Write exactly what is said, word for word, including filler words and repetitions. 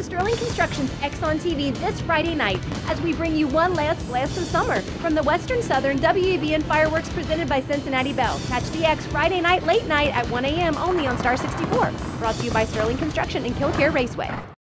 to Sterling Construction's X on T V this Friday night as we bring you one last blast of summer from the Western Southern W E B N Fireworks presented by Cincinnati Bell. Catch the X Friday night late night at one A M only on Star sixty-four. Brought to you by Sterling Construction and Kilcare Raceway.